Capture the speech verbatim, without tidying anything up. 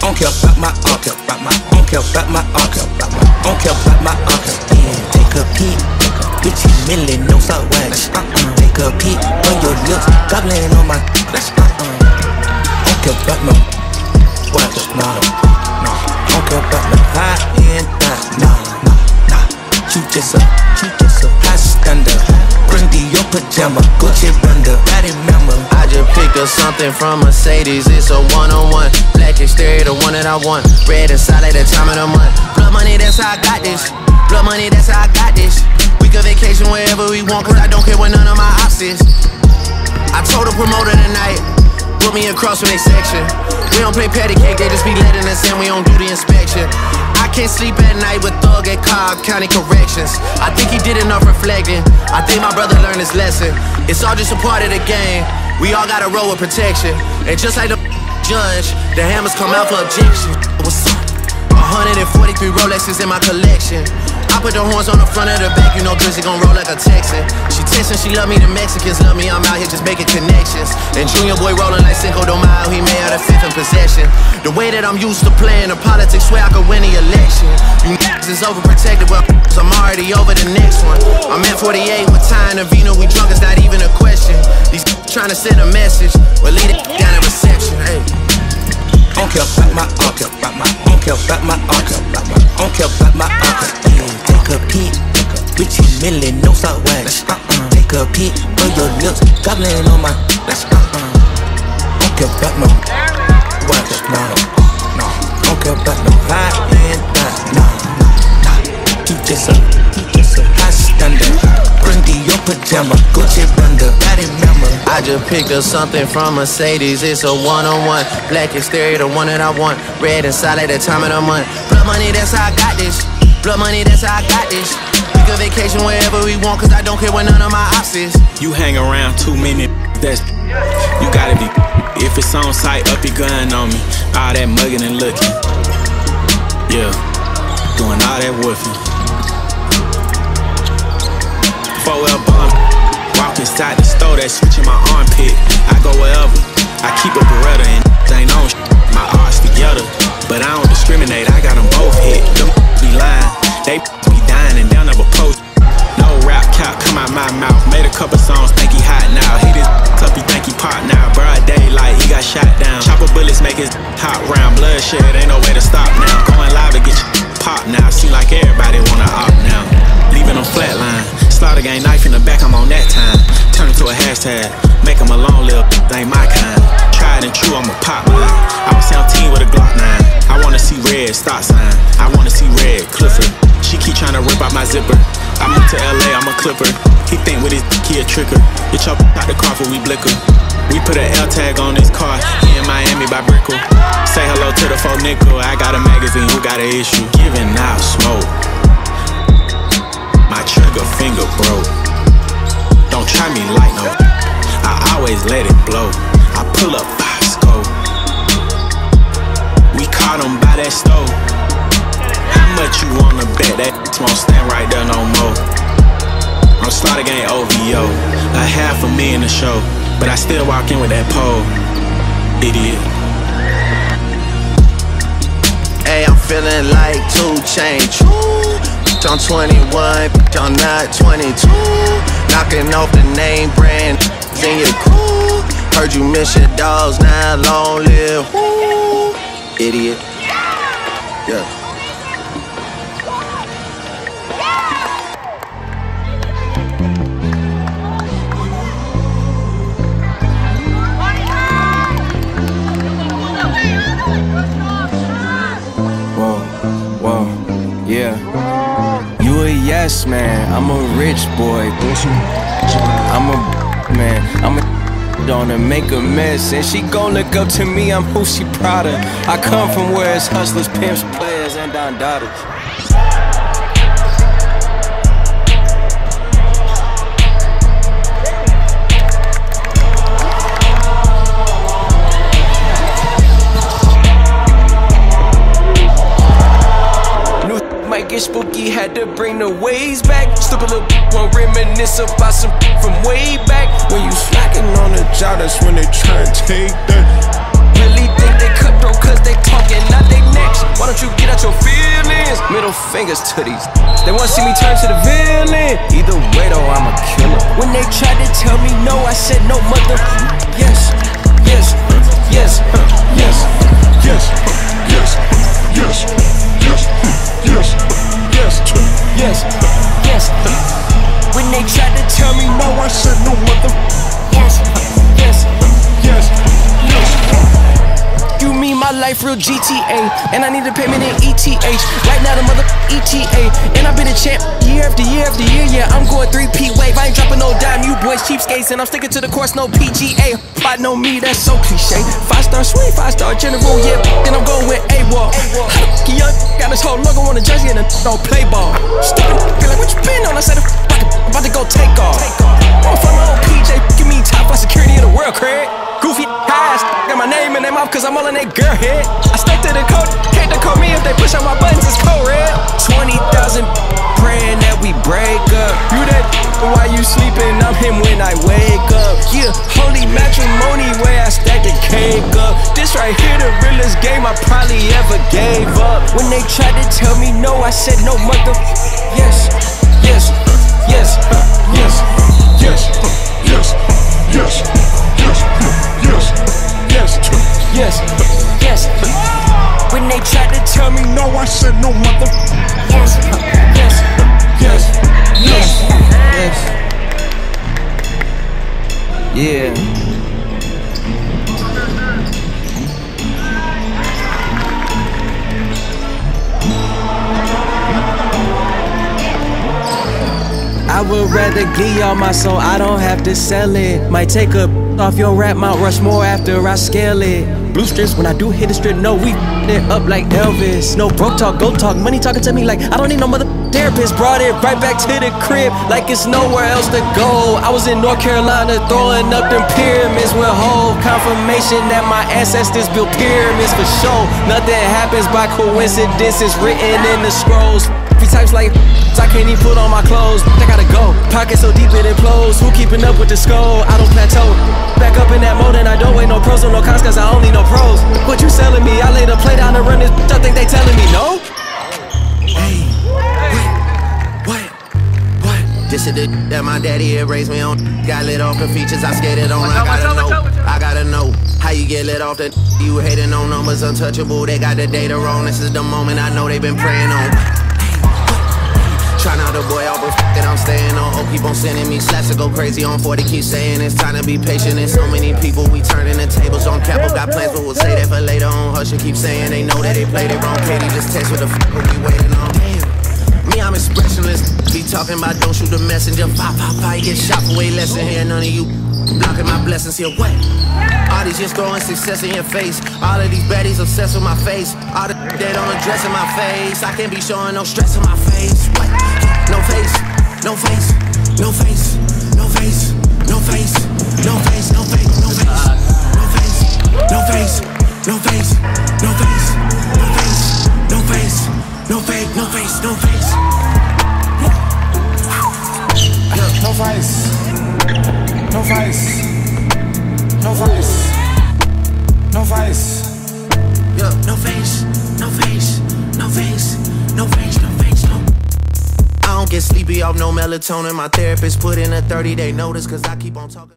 don't care about my uncle, about my uncle, about my uncle, about my uncle, about my uncle. Yeah, take a peek, bitchy million no salt wax. Uh-uh. Take a peek on your lips, gobbling on my. Uh-uh. Don't care about no wax, no, no. Don't care about no high end, nah, nah, nah. You just a, you just a high stander. Grundy your pajama, Gucci bunda, body member. I just picked up something from Mercedes. It's a one-on-one. Black exterior, the one that I want. Red inside at the time of the month. Blood money, that's how I got this. Blood money, that's how I got this. We can vacation wherever we want, cause I don't care what none of my ops is. I told the promoter tonight, put me across from their section. We don't play patty cake, they just be letting us in, we don't do the inspection. I can't sleep at night with Thug at Cobb County Corrections. I think he did enough reflecting. I think my brother learned his lesson. It's all just a part of the game. We all gotta roll with protection. And just like the judge, the hammers come out for objection. What's up? one hundred forty-three Rolexes in my collection. I put the horns on the front of the back, you know Drizzy gon' roll like a Texan. She textin', she love me, the Mexicans love me, I'm out here just making connections. And Junior Boy rollin' like Cinco de Mayo, he made out of fifth in possession. The way that I'm used to playing the politics, swear I could win the election. You niggas is overprotected, well, I'm already over the next one. I'm at forty-eight with Ty and Avino, we drunk, it's not even a question. These trying to send a message, but lead it down at reception, hey. Don't care about my uncle, about my uncle, about my uncle, about my uncle, about my uncle. Yeah, take a peek, bitchy million no salt wax. Uh-uh. Take a peek on your lips, gobbling on my. Uh-uh. Don't care about no wax, no, no. Don't care about no high end, no, no, no. You just a, you just a high standard. Grundy your pajama, Gucci bunda, body member. I just picked up something from Mercedes. It's a one-on-one. Black exterior, the one that I want. Red inside at the time of the month. Blood money, that's how I got this. Blood money, that's how I got this. We can vacation wherever we want, cause I don't care what none of my ops is. You hang around too many, that's you gotta be. If it's on site, up your gun on me. All that mugging and looking. Yeah, doing all that woofing. four L bomb. Walk inside the store, that switch in my armpit. I go wherever, I keep a Beretta and ain't on sh my arts together. But I don't discriminate, I got them both hit. Them be lying, they be dying and they'll never post. No rap cap come out my mouth. Made a couple songs, think he hot now. Hit his up, he think he pop now. Broad daylight, he got shot down. Chopper bullets make his hot round. Bloodshed, ain't no way to stop now. Going live to get you pop now. Seem like everybody wanna opt now. Leaving them flatline. Slaughter gang knife in the back, I'm on that time. Turn it to a hashtag, make him a long little, they ain't my kind. Tried and true, I'm a pop line. I was seventeen with a Glock nine. I wanna see red, stop sign. I wanna see red, Clifford. She keep trying to rip out my zipper. I moved to L A, I'm a clipper. He think with his key a tricker. Get your out the car before we blicker. We put an L tag on this car, he in Miami by Brickell. Say hello to the four nickel. I got a magazine, who got an issue? Giving out smoke. My trigger finger broke. Don't try me like no. I always let it blow. I pull up five scope. We caught him by that stove. How much you wanna bet that won't stand right there no more? I'm Slaughter Gang O V O. A half a million a show, but I still walk in with that pole. Idiot. Hey, I'm feeling like two Chainz. I'm twenty-one, I'm not twenty-two. Knocking off the name brand in your crew. Heard you miss your dogs, now long live. Woo. Idiot. Yeah. Whoa, whoa, yeah. You a yes man, I'm a rich boy. I'm a man, I'm a gonna make a mess, and she gon' look up to me, I'm who she proud of. I come from where it's hustlers, pimps, players, and Don daughters. Might get spooky, had to bring the waves back. Stupid little won't reminisce about some from way back. When you slacking on the job, that's when they try to take that. Really think they cutthroat cause they talking, not fingers to these. They wanna see me turn to the villain. Either way though, I'm a killer. When they tried to tell me no, I said no, mother. Yes, yes, yes, yes, yes, yes, yes, yes, yes, yes, yes, yes. When they tried to tell me no, I said no, mother. Yes, yes, yes, yes. You mean my life real G T A, and I need a payment in E T H. Right now the mother E T A, and I've been a champ year after year after year. Yeah, I'm going three P wave. I ain't dropping no dime, you boys cheapskates, and I'm sticking to the course, no P G A. I know me, that's so cliche. Five star sweet, five star general, yeah. Then I'm going with A-Wall. Young got his whole logo on the jersey and a no play ball. Stupid, like what you been on? I said I'm about to go take off. I'm from my old P J, give me top five security of the world, Craig. Goofy ass, got my name in their mouth cause I'm all in that girl head. I stuck to the code, can't they call me if they push on my buttons, it's code red. twenty thousand praying that we break up. You that why you sleeping, I'm him when I wake up. Yeah, holy matrimony where I stack the cake up. This right here the realest game I probably ever gave up. When they tried to tell me no, I said no, mother. Yes, yes, yes, yes, yes, yes, yes, yes, yes, yes, yes, yes. When they tried to tell me no, I said no, mother. Yes, yes, yes, yes, yes. Yeah. I would rather give y'all my soul, I don't have to sell it. Might take a off your rap, Mount Rushmore after I scale it. Blue strips, when I do hit the strip, no, we it up like Elvis. No broke talk, go talk, money talking to me like I don't need no mother therapist. Brought it right back to the crib, like it's nowhere else to go. I was in North Carolina throwing up them pyramids with whole confirmation that my ancestors built pyramids for sure. Nothing happens by coincidence, it's written in the scrolls. Three types like I can't even put on my clothes, I gotta go. Pocket so deep it implodes, who keeping up with the skull? I don't plateau. Back up in that mode and I don't wait no pros or no cons cause I only know pros. What you selling me? I lay the play down and run this bitch, I think they telling me no? Hey, what, what, what? This is the that my daddy had raised me on. Got lit off the features I skated on. I gotta know, I gotta know how you get lit off the you hating on numbers untouchable. They got the data wrong. This is the moment I know they've been praying on. Trying out the boy off, but f*** it, I'm staying on. Oh, keep on sending me slaps to go crazy on forty. Keep saying it's time to be patient. There's so many people, we turning the tables on Capo. Got plans, but we'll say that for later on. Hush, keep saying they know that they played it wrong. Katie just text what the f*** are we waiting on? Damn, me, I'm expressionless. Be talking about don't shoot the messenger. Pop, pop, pop, get shot for way less than here. None of you blocking my blessings here. What? All these just throwing success in your face. All of these baddies obsessed with my face. All the they don't address in my face. I can't be showing no stress in my face. What? No face, no face, no face, no face, no face, no face, no face, no face, no face, no face, no face, no face, no face, no face, no face, no face, no face. No face, no face, no face, no face. Yeah, no face, no face, no face, no face, no face, no. I don't get sleepy off no melatonin. My therapist put in a thirty day notice cause I keep on talking.